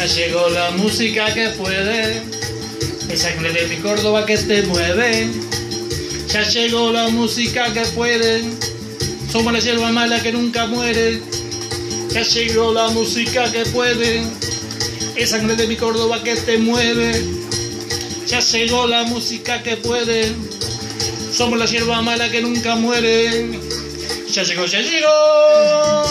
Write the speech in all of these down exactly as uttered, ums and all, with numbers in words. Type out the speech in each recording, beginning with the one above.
Ya llegó la música que puede, esa sangre de mi Córdoba que te mueve. Ya llegó la música que puede, somos la hierba mala que nunca muere. Ya llegó la música que puede, esa sangre de mi Córdoba que te mueve. Ya llegó la música que puede, somos la hierba mala que nunca muere. Ya llegó, ya llegó.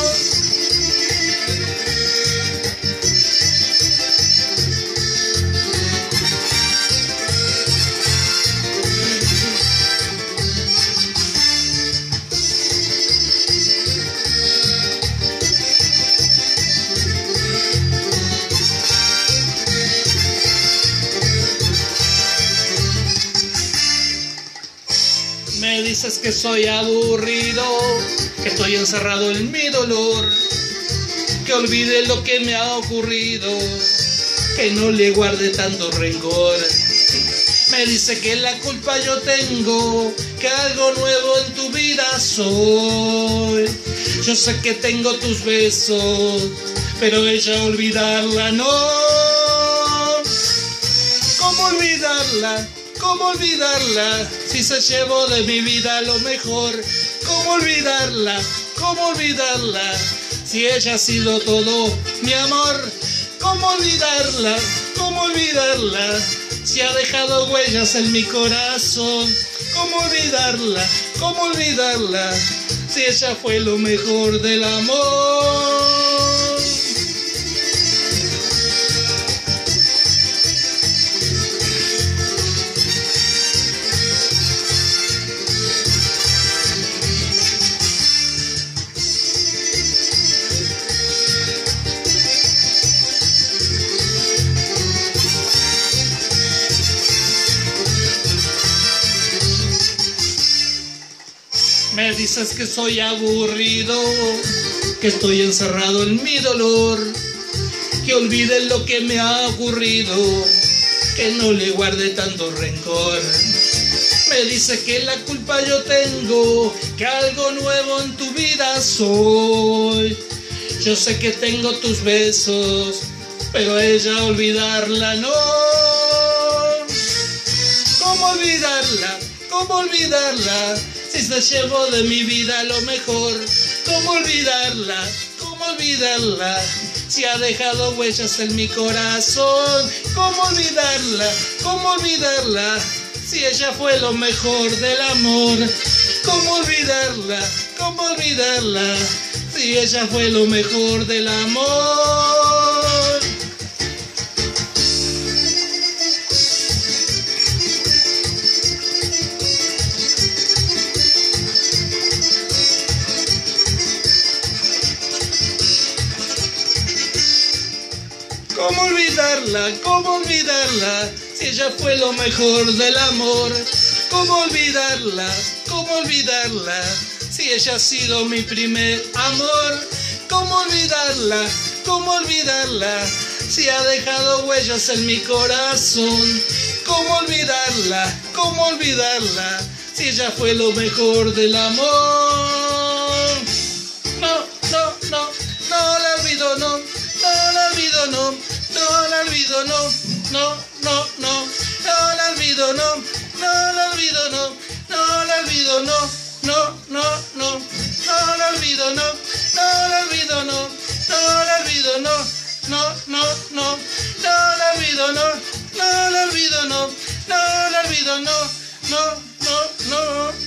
Me dices que soy aburrido, que estoy encerrado en mi dolor, que olvide lo que me ha ocurrido, que no le guarde tanto rencor. Me dice que la culpa yo tengo, que algo nuevo en tu vida soy. Yo sé que tengo tus besos, pero ella olvidarla no. ¿Cómo olvidarla? ¿Cómo olvidarla? Si se llevó de mi vida lo mejor. ¿Cómo olvidarla? ¿Cómo olvidarla? Si ella ha sido todo mi amor. ¿Cómo olvidarla? ¿Cómo olvidarla? Si ha dejado huellas en mi corazón. ¿Cómo olvidarla? ¿Cómo olvidarla? Si ella fue lo mejor del amor. Me dices que soy aburrido, que estoy encerrado en mi dolor, que olvide lo que me ha ocurrido, que no le guarde tanto rencor. Me dice que la culpa yo tengo, que algo nuevo en tu vida soy. Yo sé que tengo tus besos, pero ella olvidarla no. ¿Cómo olvidarla? ¿Cómo olvidarla? Si se llevó de mi vida lo mejor. ¿Cómo olvidarla? ¿Cómo olvidarla? Si ha dejado huellas en mi corazón. ¿Cómo olvidarla? ¿Cómo olvidarla? Si ella fue lo mejor del amor. ¿Cómo olvidarla? ¿Cómo olvidarla? Si ella fue lo mejor del amor. ¿Cómo olvidarla? ¿Cómo olvidarla? Si ella fue lo mejor del amor. ¿Cómo olvidarla? ¿Cómo olvidarla? Si ella ha sido mi primer amor. ¿Cómo olvidarla? ¿Cómo olvidarla? Si ha dejado huellas en mi corazón. ¿Cómo olvidarla? ¿Cómo olvidarla? Si ella fue lo mejor del amor. No, no, no, no la olvido, no, no la olvido, no. No la olvido, no, no, no, no, no la olvido, no, no la olvido, no, no la olvido, no, no, no, no, no la olvido, no, no la olvido, no, no la olvido, no, no, no, no, no la olvido, no, no la olvido, no, no la olvido, no, no, no, no.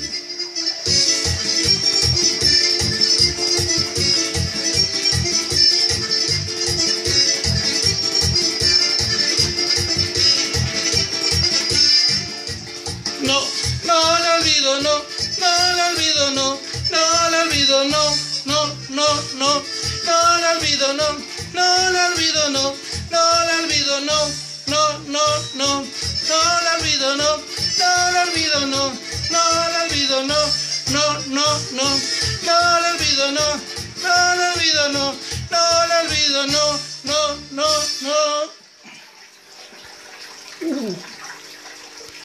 No, no la olvido, no, no la olvido, no, no la olvido, no, no, no, no, no la olvido, no, no la olvido, no, no la olvido, no, no, no, no, no la olvido, no, no la olvido, no, no la olvido, no, no, no, no, no la olvido, no, no la olvido, no, no la olvido, no, no, no, no. Uh.